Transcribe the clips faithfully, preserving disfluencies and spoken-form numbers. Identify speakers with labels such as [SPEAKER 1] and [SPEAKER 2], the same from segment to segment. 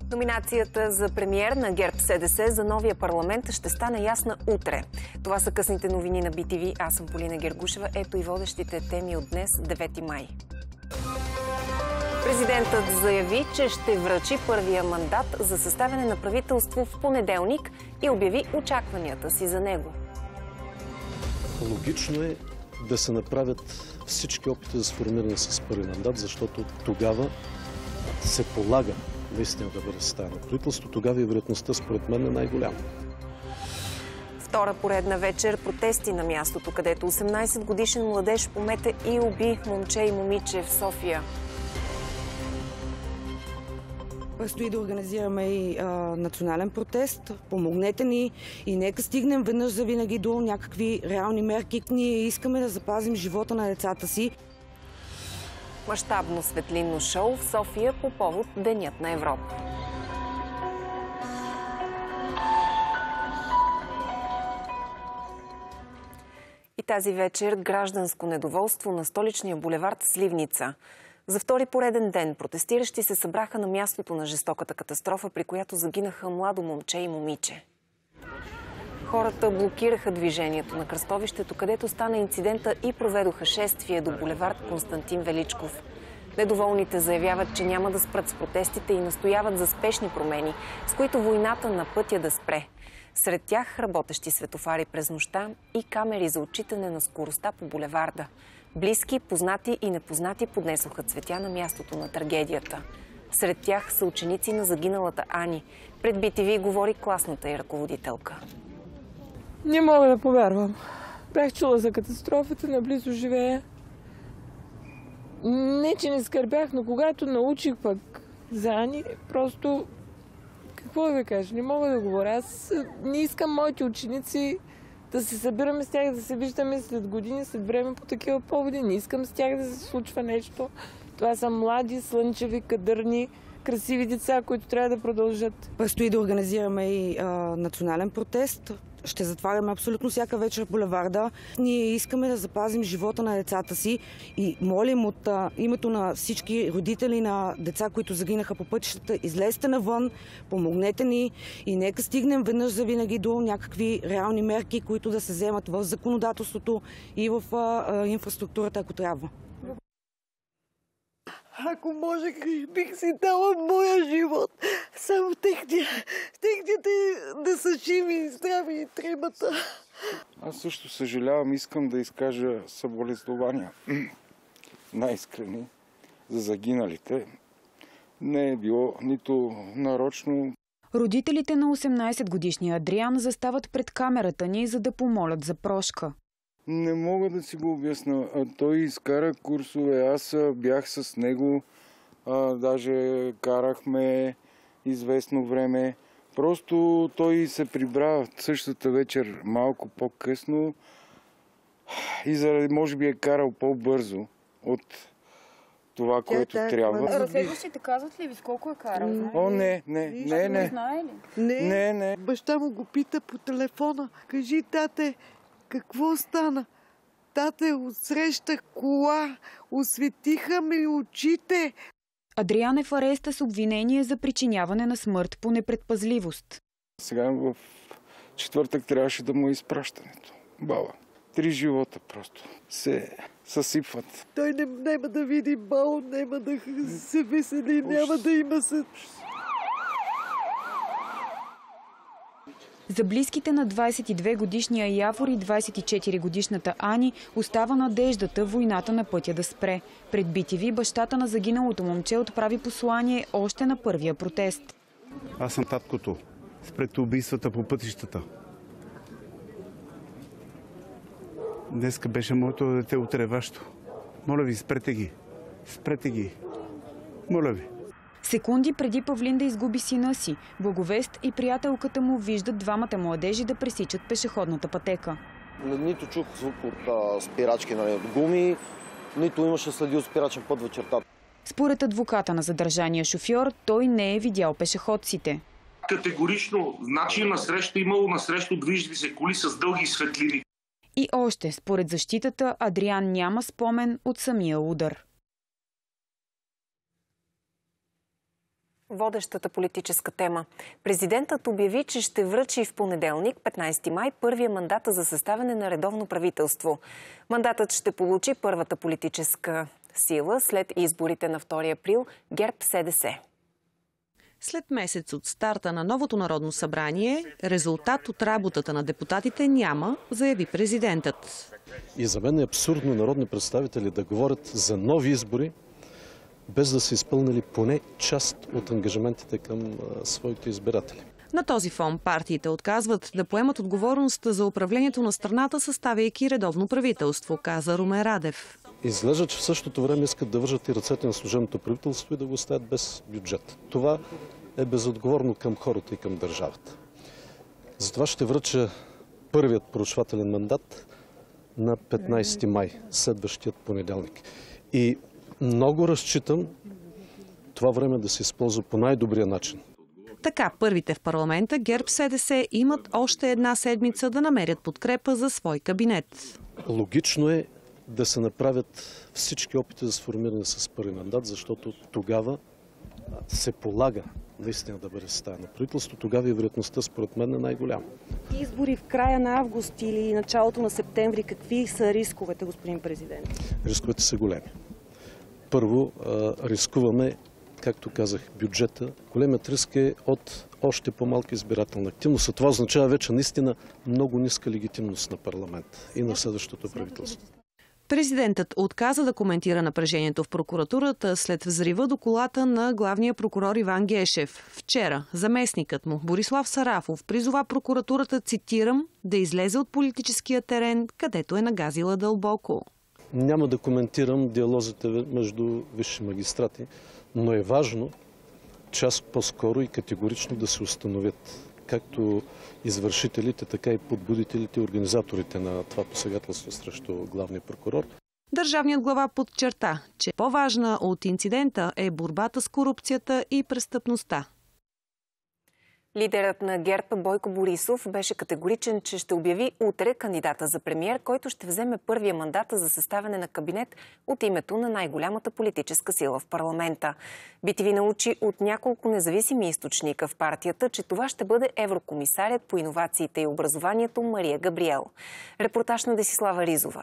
[SPEAKER 1] Номинацията за премиер на ГЕРБ-СДС за новия парламент ще стане ясна утре. Това са късните новини на Би Ти Ви. Аз съм Полина Гергушева. Ето и водещите теми от днес, девети май. Президентът заяви, че ще връчи първия мандат за съставяне на правителство в понеделник и обяви очакванията си за него.
[SPEAKER 2] Логично е да се направят всички опити за сформиране с първи мандат, защото тогава се полага наистина да бъде съставено правителство, тогава и вероятността според мен е най-голяма.
[SPEAKER 1] Втора поредна вечер протести на мястото, където осемнайсет годишен младеж помете и уби момче и момиче в София.
[SPEAKER 3] Предстои да организираме и а, национален протест. Помогнете ни и нека стигнем веднъж за винаги до някакви реални мерки. Ние искаме да запазим живота на децата си.
[SPEAKER 1] Мащабно светлинно шоу в София по повод Денят на Европа. И тази вечер гражданско недоволство на столичния булевард Сливница. За втори пореден ден протестиращи се събраха на мястото на жестоката катастрофа, при която загинаха младо момче и момиче. Хората блокираха движението на кръстовището, където стана инцидента и проведоха шествие до булевард Константин Величков. Недоволните заявяват, че няма да спрат с протестите и настояват за спешни промени, с които войната на пътя да спре. Сред тях работещи светофари през нощта и камери за отчитане на скоростта по булеварда. Близки, познати и непознати поднесоха цветя на мястото на трагедията. Сред тях са ученици на загиналата Ани. Пред Би Ти Ви говори класната й ръководителка.
[SPEAKER 4] Не мога да повярвам. Бях чула за катастрофата, наблизо живея. Не, че не скърбях, но когато научих пък за Ани, просто... Какво да ви кажа? Не мога да говоря. Аз не искам моите ученици да се събираме с тях, да се виждаме след години, след време по такива поводи. Не искам с тях да се случва нещо. Това са млади, слънчеви, кадърни, красиви деца, които трябва да продължат.
[SPEAKER 3] Предстои да организираме и а, национален протест. Ще затваряме абсолютно всяка вечер булеварда. Ние искаме да запазим живота на децата си и молим от а, името на всички родители на деца, които загинаха по пътищата, излезте навън, помогнете ни и нека стигнем веднъж за винаги до някакви реални мерки, които да се вземат в законодателството и в а, а, инфраструктурата, ако трябва.
[SPEAKER 5] Ако можех, бих си дала моя живот. Само техния, техните да са живи и здрави и тримата.
[SPEAKER 6] Аз също съжалявам, искам да изкажа съболезнования най-искрени за загиналите. Не е било нито нарочно.
[SPEAKER 7] Родителите на осемнайсетгодишния Адриан застават пред камерата ни, за да помолят за прошка.
[SPEAKER 6] Не мога да си го обясня. Той изкара курсове, аз бях с него, а, даже карахме известно време. Просто той се прибра същата вечер малко по-късно и заради, може би, е карал по-бързо от това, Тя, което да, трябва.
[SPEAKER 8] Разследващите казват ли ви с колко е карал?
[SPEAKER 6] О, не, не, не, не.
[SPEAKER 5] Не,
[SPEAKER 6] не, не.
[SPEAKER 5] Баща му го пита по телефона. Кажи, тате, какво стана? Тате, отсреща кола, осветиха ми очите.
[SPEAKER 7] Адриан е в ареста с обвинение за причиняване на смърт по непредпазливост.
[SPEAKER 6] Сега в четвъртък трябваше да му е изпращането. Баба. Три живота просто се съсипват.
[SPEAKER 5] Той не, няма да види бал, няма да се весели, няма да има съд.
[SPEAKER 7] За близките на двайсет и две годишния Явор и двайсет и четири годишната Ани остава надеждата войната на пътя да спре. Пред Би Ти Ви бащата на загиналото момче отправи послание още на първия протест.
[SPEAKER 9] Аз съм таткото. Спрете убийствата по пътищата. Днеска беше моето дете, утре вашето. Моля ви, спрете ги. Спрете ги. Моля ви.
[SPEAKER 7] Секунди преди Павлин да изгуби сина си, Благовест и приятелката му виждат двамата младежи да пресичат пешеходната пътека.
[SPEAKER 10] Нито чух звук от а, спирачки, нали, от гуми, нито имаше следи от спирачен път вечерта.
[SPEAKER 7] Според адвоката на задържания шофьор, той не е видял пешеходците.
[SPEAKER 11] Категорично, значи насреща имало насреща движещи се коли с дълги светлини.
[SPEAKER 7] И още, според защитата, Адриан няма спомен от самия удар.
[SPEAKER 1] Водещата политическа тема. Президентът обяви, че ще връчи в понеделник, петнайсети май, първия мандат за съставяне на редовно правителство. Мандатът ще получи първата политическа сила след изборите на втори април ГЕРБ-СДС.
[SPEAKER 12] След месец от старта на новото народно събрание, резултат от работата на депутатите няма, заяви президентът.
[SPEAKER 2] И за мен е абсурдно народни представители да говорят за нови избори, без да са изпълнили поне част от ангажиментите към а, своите избиратели.
[SPEAKER 12] На този фон партиите отказват да поемат отговорност за управлението на страната, съставяйки редовно правителство, каза Румен Радев.
[SPEAKER 2] Изглежда, че в същото време искат да вържат и ръцете на служебното правителство и да го оставят без бюджет. Това е безотговорно към хората и към държавата. Затова ще връча първият проучвателен мандат на петнайсети май, следващият понеделник. И много разчитам това време да се използва по най-добрия начин.
[SPEAKER 12] Така, първите в парламента, ГЕРБ-СДС, имат още една седмица да намерят подкрепа за свой кабинет.
[SPEAKER 2] Логично е да се направят всички опити за сформиране с първи мандат, защото тогава се полага наистина да бъде съставено правителство. Тогава и вероятността, според мен, е най-голяма.
[SPEAKER 13] Избори в края на август или началото на септември, какви са рисковете, господин президент?
[SPEAKER 2] Рисковете са големи. Първо, рискуваме, както казах, бюджета. Големият риск е от още по-малка избирателна активност. А това означава вече наистина много ниска легитимност на парламент и на следващото правителство.
[SPEAKER 12] Президентът отказа да коментира напрежението в прокуратурата след взрива до колата на главния прокурор Иван Гешев. Вчера заместникът му Борислав Сарафов призова прокуратурата, цитирам, да излезе от политическия терен, където е нагазила дълбоко.
[SPEAKER 2] Няма да коментирам диалозите между висши магистрати, но е важно час по-скоро и категорично да се установят както извършителите, така и подбудителите и организаторите на това посегателство срещу главния прокурор.
[SPEAKER 12] Държавният глава подчерта, че по-важна от инцидента е борбата с корупцията и престъпността.
[SPEAKER 1] Лидерът на ГЕРБ Бойко Борисов беше категоричен, че ще обяви утре кандидата за премиер, който ще вземе първия мандат за съставяне на кабинет от името на най-голямата политическа сила в парламента. би ти ви научи от няколко независими източника в партията, че това ще бъде еврокомисарят по иновациите и образованието Мария Габриел. Репортаж на Десислава Ризова.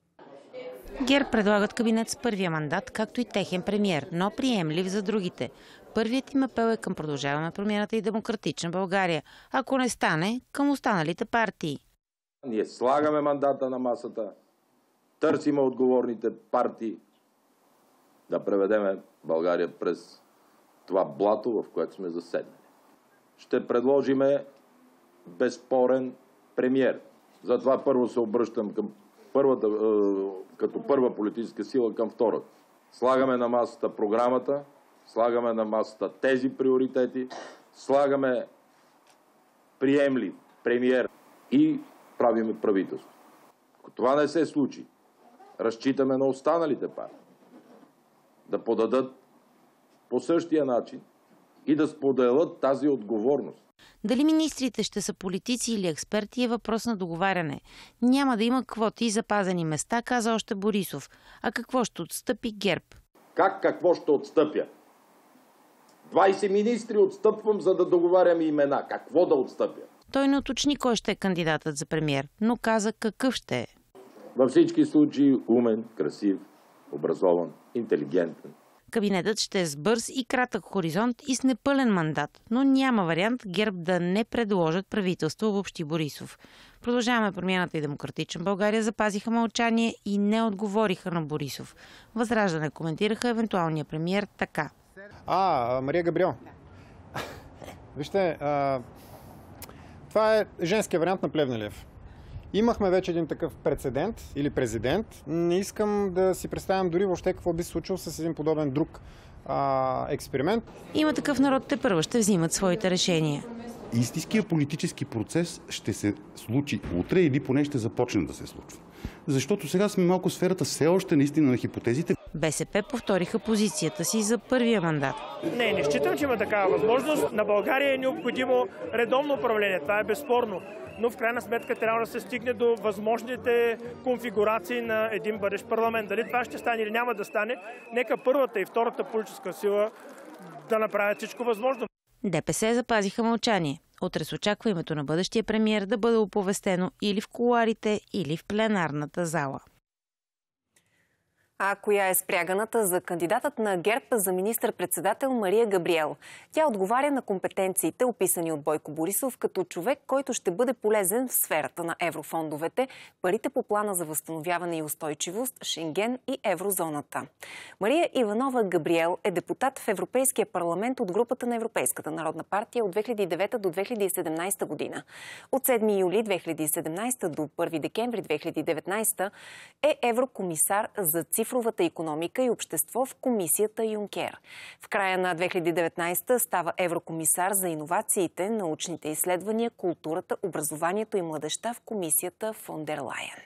[SPEAKER 14] ГЕРБ предлагат кабинет с първия мандат, както и техен премиер, но приемлив за другите. Първият им апел е към Продължаваме промяната и Демократична България. Ако не стане, към останалите партии.
[SPEAKER 15] Ние слагаме мандата на масата, търсиме отговорните партии да преведеме България през това блато, в което сме заседнали. Ще предложиме безспорен премиер. Затова първо се обръщам към първата, като първа политическа сила към втората. Слагаме на масата програмата, слагаме на масата тези приоритети, слагаме приемлив премиер и правиме правителство. Ако това не се случи, разчитаме на останалите партии да подадат по същия начин и да споделят тази отговорност.
[SPEAKER 14] Дали министрите ще са политици или експерти е въпрос на договаряне. Няма да има квоти и запазени места, каза още Борисов. А какво ще отстъпи ГЕРБ?
[SPEAKER 15] Как какво ще отстъпя? двайсет министри отстъпвам, за да договарям имена. Какво да отстъпя?
[SPEAKER 14] Той не уточни кой ще е кандидатът за премиер, но каза какъв ще е.
[SPEAKER 15] Във всички случаи умен, красив, образован, интелигентен.
[SPEAKER 14] Кабинетът ще е с бърз и кратък хоризонт и с непълен мандат, но няма вариант ГЕРБ да не предложат правителство, въобще Борисов. Продължаваме промяната и Демократична България запазиха мълчание и не отговориха на Борисов. Възраждане коментираха евентуалния премиер така.
[SPEAKER 16] А, Мария Габриел. Вижте, а, това е женския вариант на Плевнелиев. Имахме вече един такъв прецедент или президент. Не искам да си представям дори въобще какво би се случило с един подобен друг а, експеримент.
[SPEAKER 14] Има такъв народ, те първо ще взимат своите решения.
[SPEAKER 17] Истинският политически процес ще се случи утре или поне ще започне да се случва. Защото сега сме малко в сферата все още наистина на хипотезите.
[SPEAKER 14] БСП повториха позицията си за първия мандат.
[SPEAKER 18] Не, не считам, че има такава възможност. На България е необходимо редовно управление. Това е безспорно. Но в крайна сметка трябва да се стигне до възможните конфигурации на един бъдещ парламент. Дали това ще стане или няма да стане, нека първата и втората политическа сила да направят всичко възможно.
[SPEAKER 14] ДПС запазиха мълчание. Утре се очаква името на бъдещия премиер да бъде оповестено или в кулоарите, или в пленарната зала.
[SPEAKER 1] А коя е спряганата за кандидатът на ГЕРБ за министър-председател Мария Габриел? Тя отговаря на компетенциите, описани от Бойко Борисов, като човек, който ще бъде полезен в сферата на еврофондовете, парите по плана за възстановяване и устойчивост, Шенген и еврозоната. Мария Иванова Габриел е депутат в Европейския парламент от групата на Европейската народна партия от две хиляди и девета до две хиляди и седемнадесета година. От седми юли две хиляди и седемнадесета до първи декември две хиляди и деветнадесета е еврокомисар за цифровата цифровата икономика и общество в комисията Юнкер. В края на две хиляди и деветнадесета става еврокомисар за иновациите, научните изследвания, културата, образованието и младежта в комисията фон дер Лайен.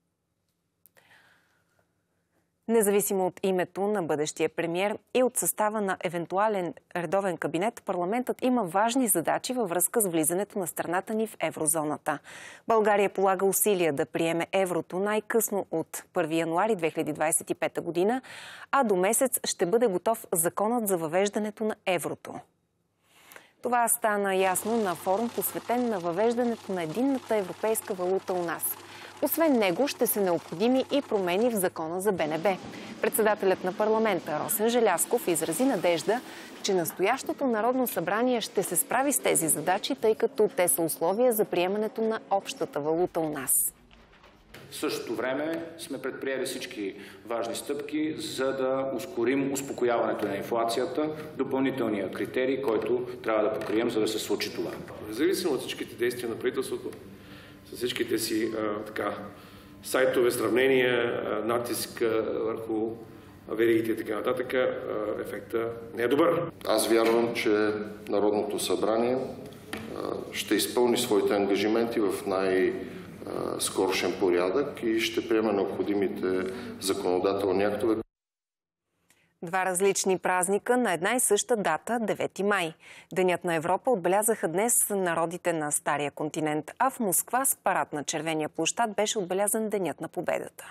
[SPEAKER 1] Независимо от името на бъдещия премиер и от състава на евентуален редовен кабинет, парламентът има важни задачи във връзка с влизането на страната ни в еврозоната. България полага усилия да приеме еврото най-късно от първи януари две хиляди двадесет и пета година, а до месец ще бъде готов законът за въвеждането на еврото. Това стана ясно на форум, посветен на въвеждането на единната европейска валута у нас. Освен него ще са необходими и промени в закона за Б Н Б. Председателят на парламента Росен Желязков изрази надежда, че настоящото Народно събрание ще се справи с тези задачи, тъй като те са условия за приемането на общата валута у нас.
[SPEAKER 19] В същото време сме предприели всички важни стъпки, за да ускорим успокояването на инфлацията, допълнителния критерий, който трябва да покрием, за да се случи това.
[SPEAKER 20] Независимо от всичките действия на правителството, с всичките си а, така, сайтове, сравнения, а, натиск а, върху веригите и така нататък, а, ефекта не е добър.
[SPEAKER 21] Аз вярвам, че Народното събрание а, ще изпълни своите ангажименти в най-скорошен порядък и ще приеме необходимите законодателни актове.
[SPEAKER 1] Два различни празника на една и съща дата – девети май. Денят на Европа отбелязаха днес народите на Стария континент, а в Москва с парад на Червения площад беше отбелязан Денят на победата.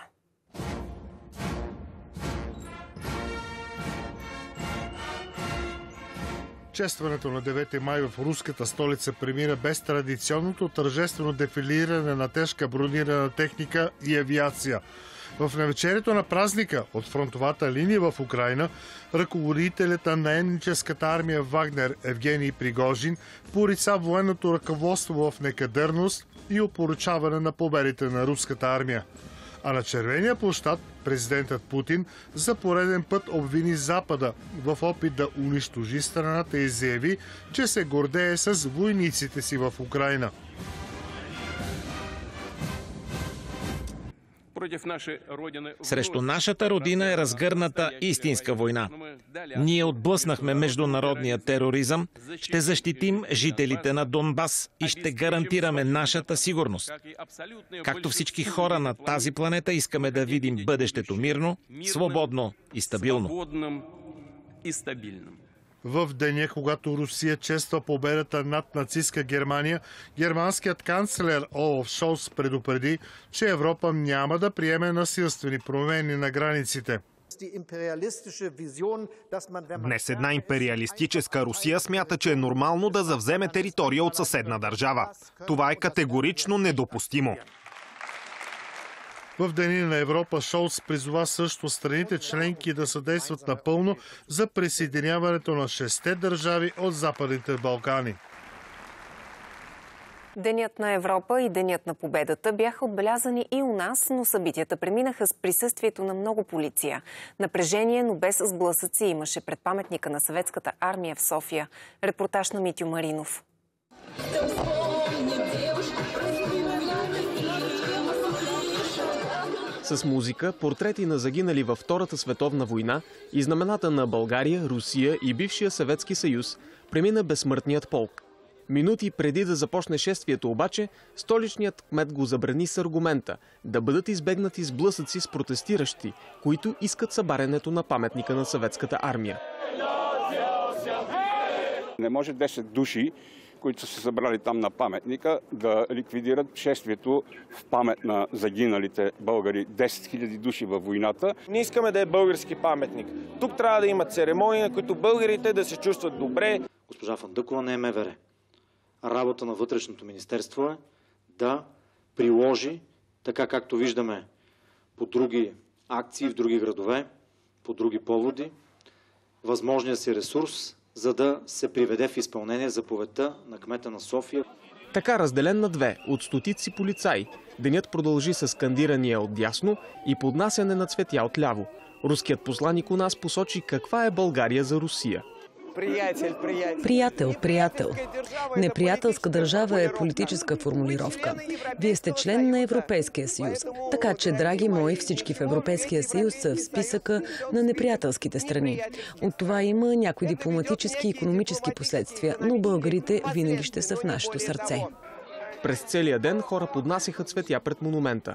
[SPEAKER 22] Честването на девети май в руската столица премина без традиционното тържествено дефилиране на тежка бронирана техника и авиация. В навечерието на празника от фронтовата линия в Украйна, ръководителят на наемническата армия Вагнер Евгений Пригожин порица военното ръководство в некадърност и опоручаване на победите на руската армия. А на Червения площад президентът Путин за пореден път обвини Запада в опит да унищожи страната и заяви, че се гордее с войниците си в Украйна.
[SPEAKER 23] Срещу нашата родина е разгърната истинска война. Ние отблъснахме международния тероризъм, ще защитим жителите на Донбас и ще гарантираме нашата сигурност. Както всички хора на тази планета искаме да видим бъдещето мирно, свободно и стабилно.
[SPEAKER 22] В деня, когато Русия чества победата над нацистска Германия, германският канцлер Олаф Шолц предупреди, че Европа няма да приеме насилствени промени на границите.
[SPEAKER 24] Днес една империалистическа Русия смята, че е нормално да завземе територия от съседна държава. Това е категорично недопустимо.
[SPEAKER 22] В Деня на Европа Шолц призова също страните членки да съдействат напълно за присъединяването на шестте държави от Западните Балкани.
[SPEAKER 1] Денят на Европа и Денят на победата бяха отбелязани и у нас, но събитията преминаха с присъствието на много полиция. Напрежение, но без сблъсъци имаше пред паметника на съветската армия в София. Репортаж на Митю Маринов.
[SPEAKER 25] С музика, портрети на загинали във Втората световна война и знамената на България, Русия и бившия Съветски съюз премина безсмъртният полк. Минути преди да започне шествието обаче, столичният кмет го забрани с аргумента да бъдат избегнати сблъсъци с протестиращи, които искат събарянето на паметника на съветската армия.
[SPEAKER 26] Не може десет души
[SPEAKER 3] които са се събрали там на паметника, да ликвидират шествието в памет на загиналите българи, десет хиляди души във войната.
[SPEAKER 4] Не искаме да е български паметник. Тук трябва да има церемонии, на които българите да се чувстват добре.
[SPEAKER 5] Госпожа Фандъкова не е МВР. Работа на Вътрешното министерство е да приложи, така както виждаме по други акции в други градове, по други поводи, възможния си ресурс, за да се приведе в изпълнение заповедта на кмета на София.
[SPEAKER 25] Така разделен на две от стотици полицаи, денят продължи с скандирания от дясно и поднасяне на цветя от ляво. Руският посланик у нас посочи каква е България за Русия.
[SPEAKER 6] Приятел, приятел. Приятел, приятел. Неприятелска държава е политическа формулировка. Вие сте член на Европейския съюз. Така че, драги мои, всички в Европейския съюз са в списъка на неприятелските страни. От това има някои дипломатически и икономически последствия, но българите винаги ще са в нашето сърце.
[SPEAKER 25] През целия ден хора поднасяха цветя пред монумента.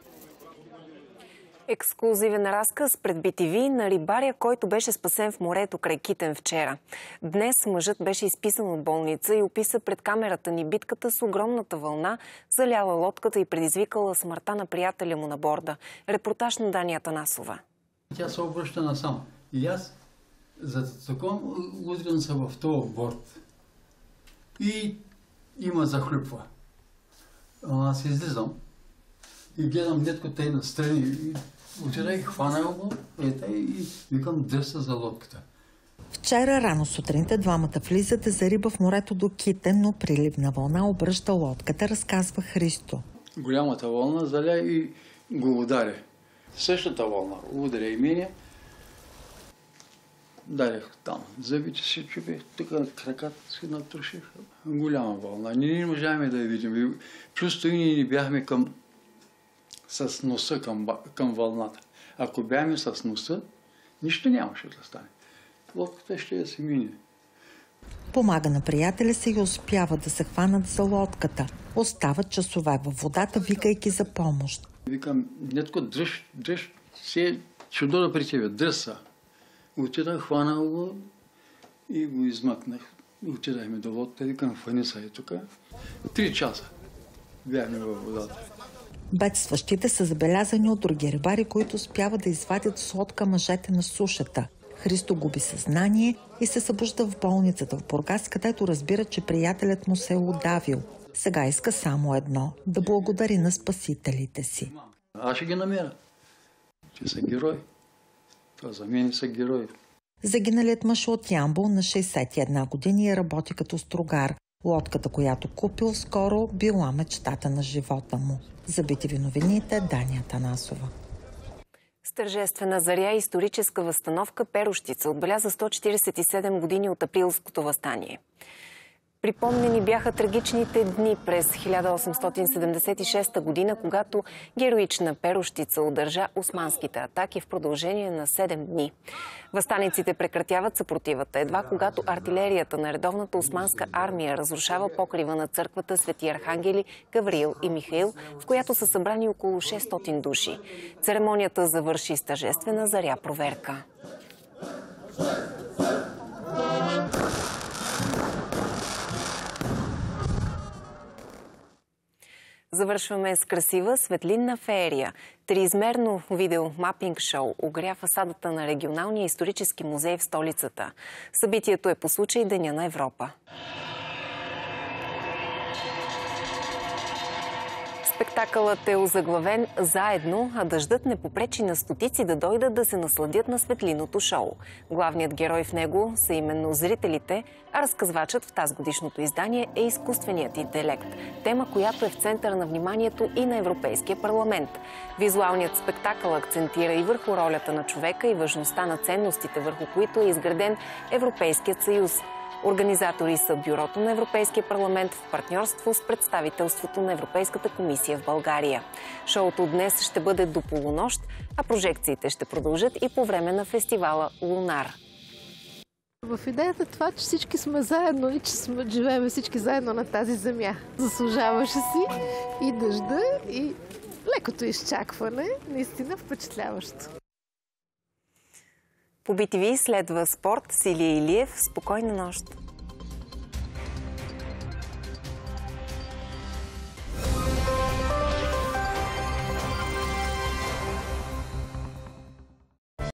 [SPEAKER 1] Ексклузивен разказ пред би ти ви на рибаря, който беше спасен в морето край Китен вчера. Днес мъжът беше изписан от болница и описа пред камерата ни битката с огромната вълна, заляла лодката и предизвикала смъртта на приятеля му на борда. Репортаж на Дани Атанасова.
[SPEAKER 8] Тя се обръща насам. И аз за закон удрен съм в този борд. И има захлюпва. Аз излизам и гледам детко тъй настрани. Отида и хвана го, ета и викам дръса за лодката.
[SPEAKER 26] Вчера рано сутринта двамата влизат за риба в морето до Китен, но приливна вълна обръща лодката, разказва Христо.
[SPEAKER 8] Голямата вълна заля и го ударя. Същата вълна ударя и мене. Дарях там. Зъбите си чупих, тук краката си натруших. Голяма вълна. Ние не можахме да я видим. Чувство и ние не бяхме към с носа към, към вълната. Ако бяхме с носа, нищо нямаше да стане. Лодката ще я си мине.
[SPEAKER 26] Помага на приятеля си и успява да се хванат за лодката. Остават часове във водата, викайки за помощ.
[SPEAKER 8] Викам, детко, дръж, дръж, се чудо да при тебе, дръса. Отидах, хванал го и го измъкнах. Отидахме до лодката, викам, хвани са и тук. Три часа бяхме във водата.
[SPEAKER 26] Бедстващите са забелязани от други рибари, които успяват да извадят с лодка мъжете на сушата. Христо губи съзнание и се събужда в болницата в Бургас, където разбира, че приятелят му се е удавил. Сега иска само едно – да благодари на спасителите си.
[SPEAKER 8] Аз ще ги намеря. Те са герои. Това за мен са герои.
[SPEAKER 26] Загиналият мъж от Ямбол на шейсет и една години работи като строгар. Лодката, която купил скоро, била мечтата на живота му. За би ти ви новините, Дани Атанасова.
[SPEAKER 1] С тържествена заря и историческа възстановка Перущица отбеляза сто четиридесет и седем години от Априлското въстание. Припомнени бяха трагичните дни през хиляда осемстотин седемдесет и шеста година, когато героична Перущица удържа османските атаки в продължение на седем дни. Въстаниците прекратяват съпротивата едва когато артилерията на редовната османска армия разрушава покрива на църквата Свети Архангели Гавриил и Михаил, в която са събрани около шестстотин души. Церемонията завърши с тържествена заря проверка. Завършваме с красива светлинна феерия. Триизмерно видеомапинг шоу огря фасадата на регионалния исторически музей в столицата. Събитието е по случай Деня на Европа. Спектакълът е озаглавен "Заедно", а дъждът не попречи на стотици да дойдат да се насладят на светлинното шоу. Главният герой в него са именно зрителите, а разказвачът в тазгодишното издание е изкуственият интелект. Тема, която е в центъра на вниманието и на Европейския парламент. Визуалният спектакъл акцентира и върху ролята на човека и важността на ценностите, върху които е изграден Европейският съюз. Организатори са Бюрото на Европейския парламент в партньорство с представителството на Европейската комисия в България. Шоуто днес ще бъде до полунощ, а прожекциите ще продължат и по време на фестивала Лунар.
[SPEAKER 27] В идеята това, че всички сме заедно и че сме, живеем всички заедно на тази земя. Заслужаваше си и дъжда, и лекото изчакване, наистина впечатляващо.
[SPEAKER 1] По би ти ви следва спорт с Илия Илиев. Спокойна нощ!